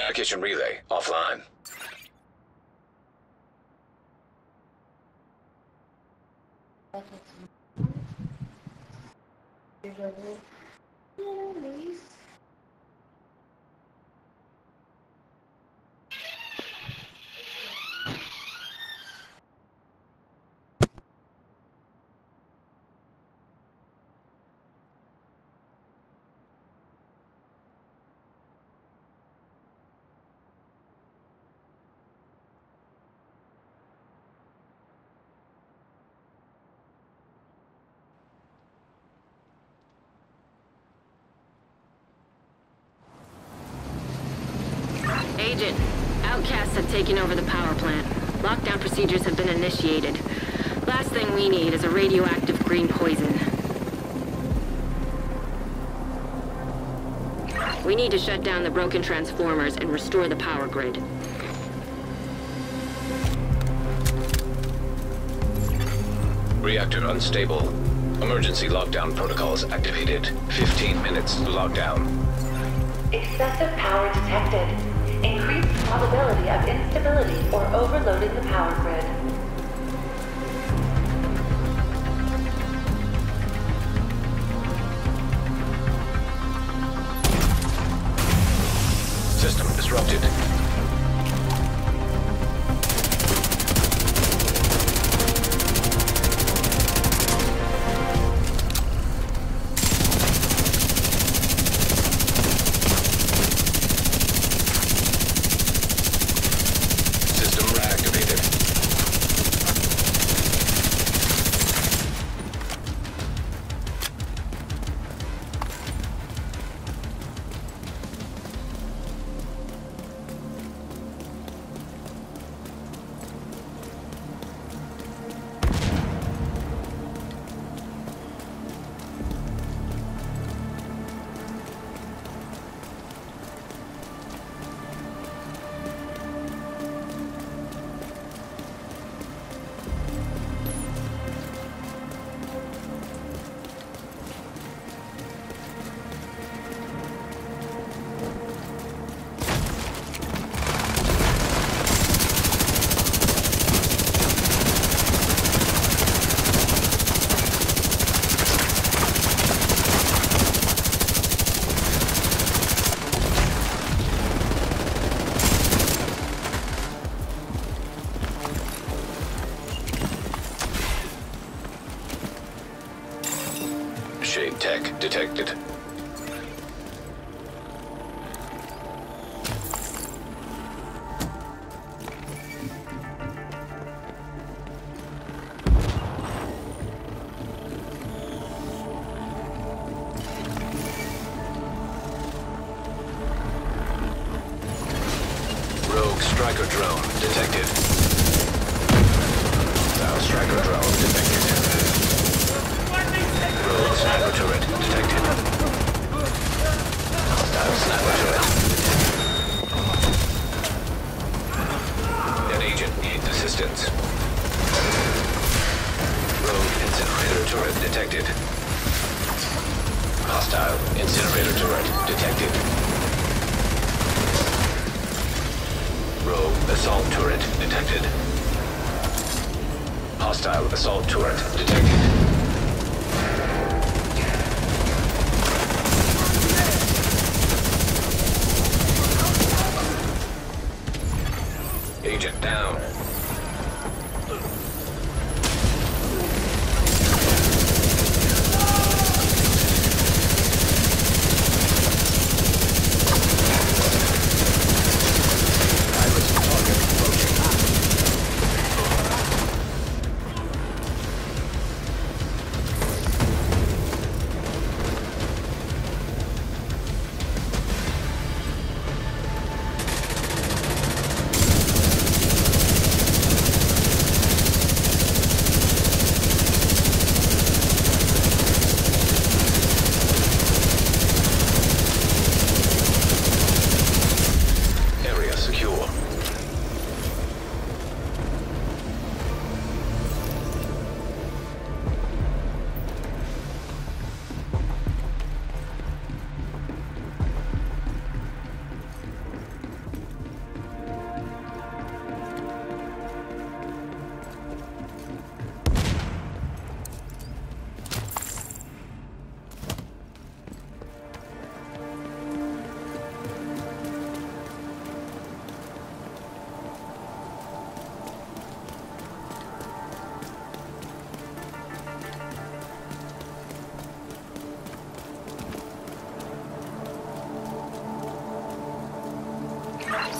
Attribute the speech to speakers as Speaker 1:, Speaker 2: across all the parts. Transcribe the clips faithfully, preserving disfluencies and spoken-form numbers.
Speaker 1: Communication relay offline.
Speaker 2: Agent, outcasts have taken over the power plant. Lockdown procedures have been initiated. Last thing we need is a radioactive green poison. We need to shut down the broken transformers and restore the power grid.
Speaker 1: Reactor unstable. Emergency lockdown protocols activated. fifteen minutes lockdown.
Speaker 3: Excessive power detected. Increased probability of instability or overloading the power grid.
Speaker 1: System disrupted. Shade tech detected. Rogue striker drone detected. Now striker drone detected. Rogue sniper turret detected. Hostile sniper turret. An agent needs assistance. Rogue incinerator turret detected. Hostile incinerator turret detected. Rogue assault turret detected. Hostile assault turret detected. Agent down.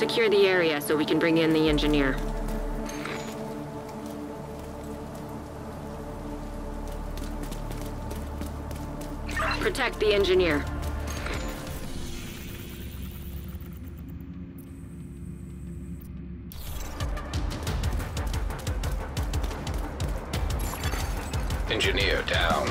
Speaker 2: Secure the area so we can bring in the engineer. Protect the engineer.
Speaker 1: Engineer down.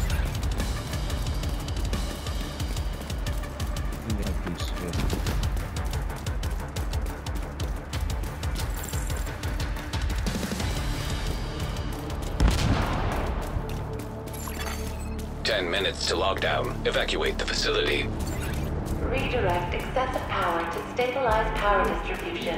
Speaker 1: Ten minutes to lockdown. Evacuate the facility.
Speaker 3: Redirect excessive power to stabilize power distribution.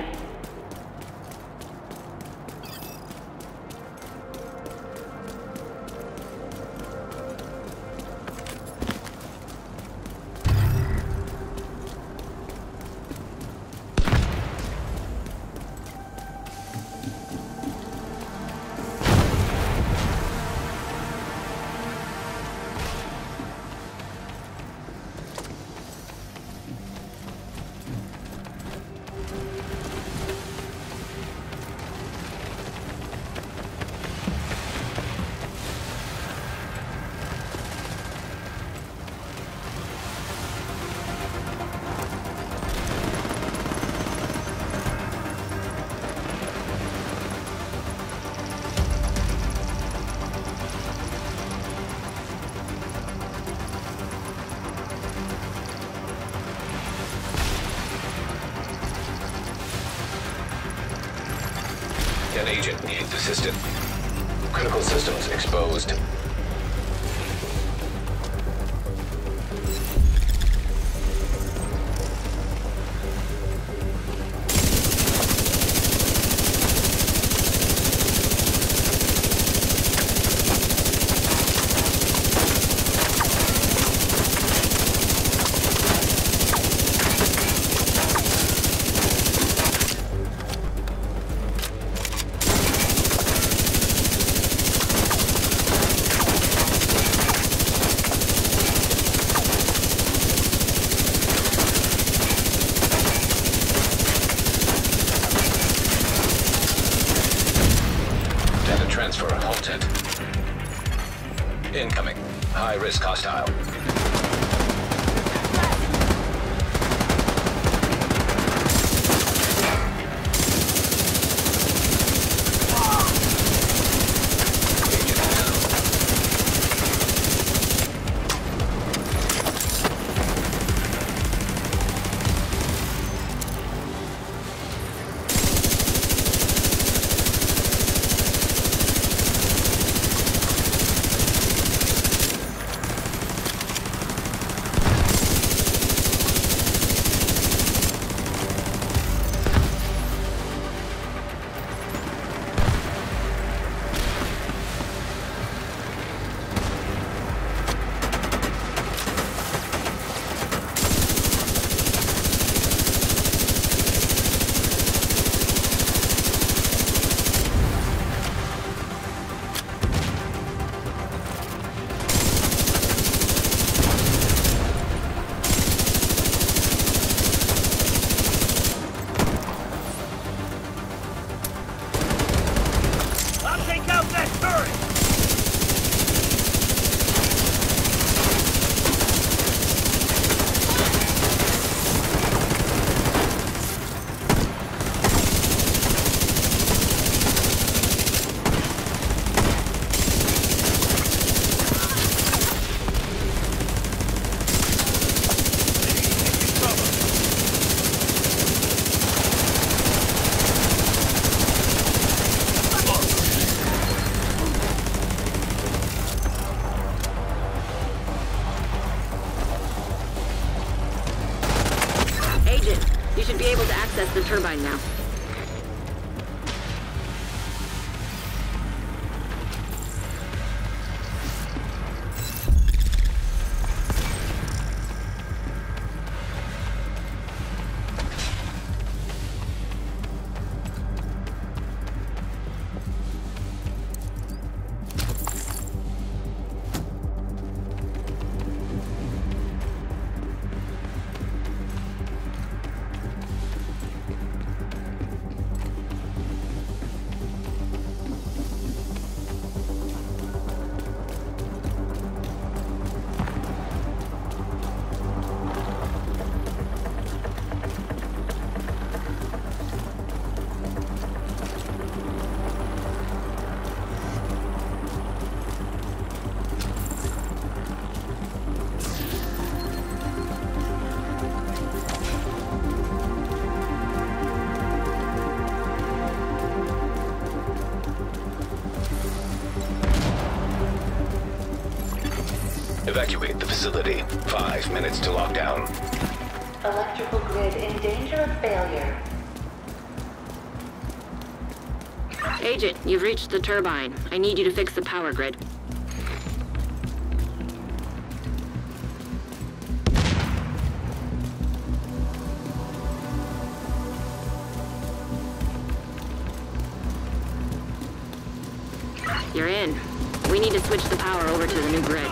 Speaker 1: An agent needs assistance. Critical systems exposed. Transfer halted. Incoming. High-risk hostile.
Speaker 2: You should be able to access the turbine now.
Speaker 1: Evacuate the facility. Five minutes to lockdown.
Speaker 3: Electrical grid in danger of failure.
Speaker 2: Agent, you've reached the turbine. I need you to fix the power grid. You're in. We need to switch the power over to the new grid.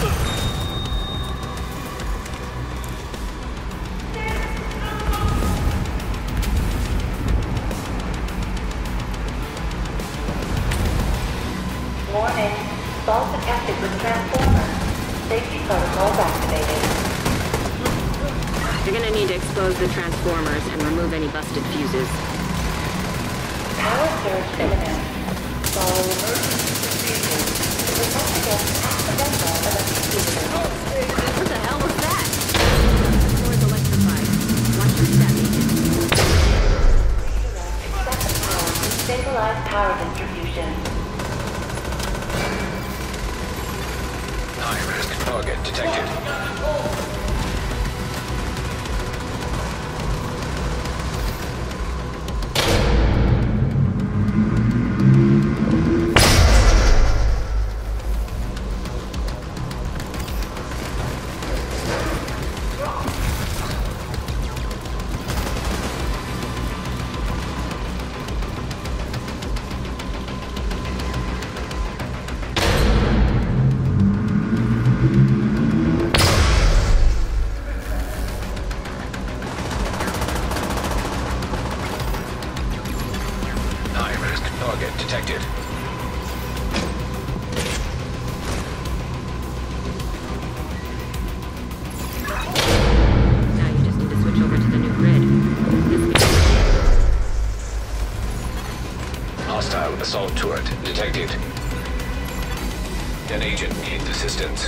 Speaker 3: Warning. Fault detected with transformer. Safety protocols activated.
Speaker 2: You're gonna need to expose the transformers and remove any busted fuses.
Speaker 3: Power surge imminent. Follow emergency procedures to protect against accidental electrocution.
Speaker 2: What the hell was that? The floor is electrified. Watch your step, Agent.
Speaker 3: Redirect excessive power to stabilize power distribution.
Speaker 1: High-risk target detected. Target detected.
Speaker 2: Now you just need to switch over to the new grid.
Speaker 1: Hostile assault turret detected. An agent needs assistance.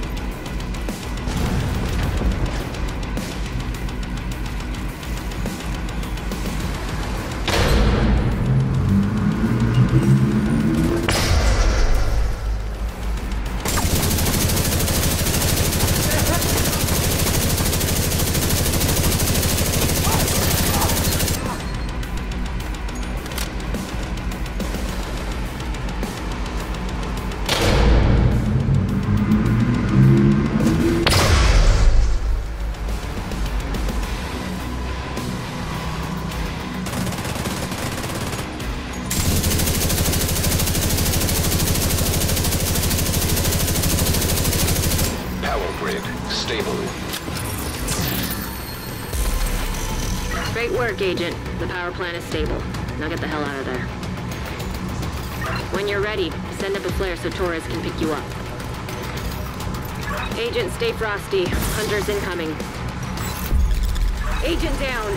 Speaker 1: Stable.
Speaker 2: Great work, Agent. The power plant is stable. Now get the hell out of there. When you're ready, send up a flare so Torres can pick you up. Agent, stay frosty. Hunters incoming. Agent down.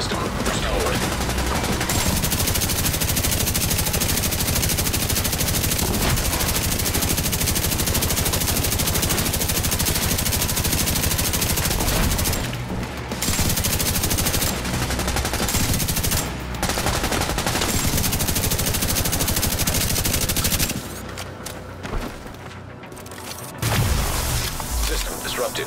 Speaker 1: System restored. System disrupted.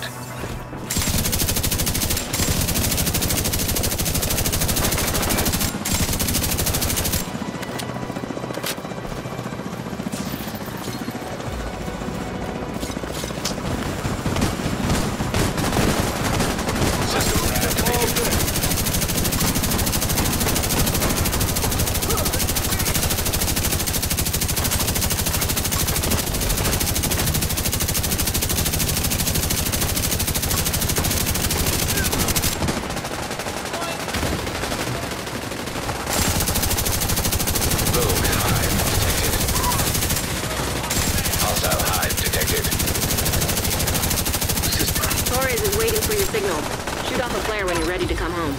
Speaker 2: Torres is waiting for your signal. Shoot off a flare when you're ready to come home.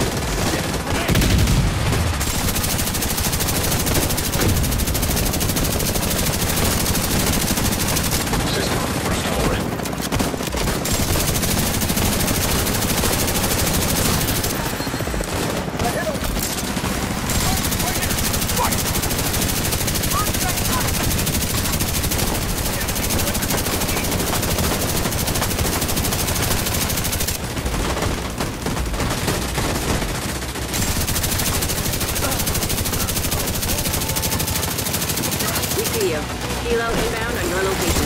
Speaker 2: You. Helo inbound on your location.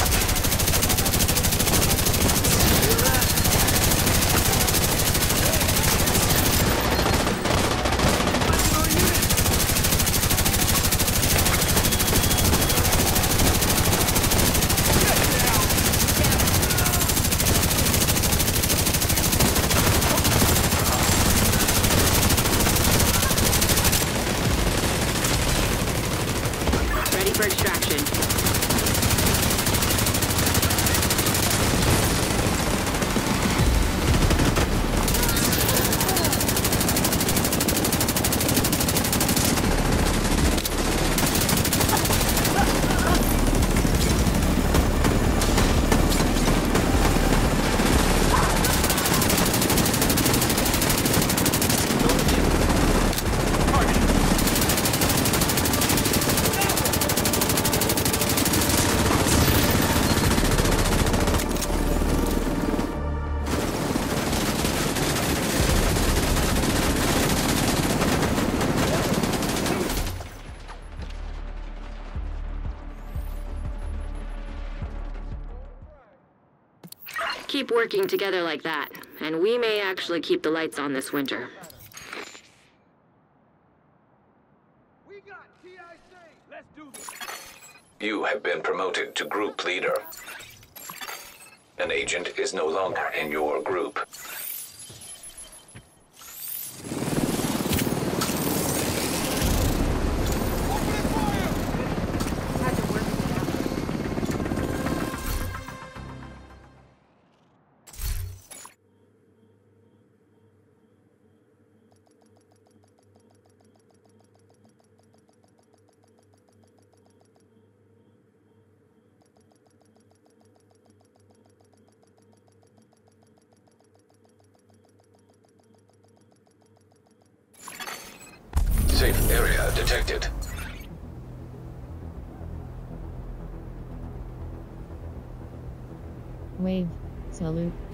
Speaker 2: Ready for extraction. Keep working together like that, and we may actually keep the lights on this winter.
Speaker 4: We got T I C. Let's do this.
Speaker 1: You have been promoted to group leader. An agent is no longer in your group. Safe area detected.
Speaker 5: Wave. Salute.